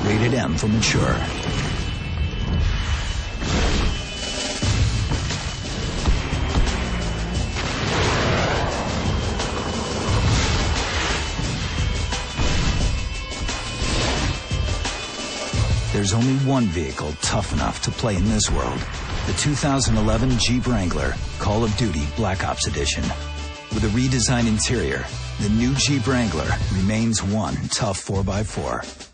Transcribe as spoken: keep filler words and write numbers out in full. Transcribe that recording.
Rated M for mature. There's only one vehicle tough enough to play in this world. The two thousand eleven Jeep Wrangler Call of Duty Black Ops Edition. With a redesigned interior, the new Jeep Wrangler remains one tough four by four.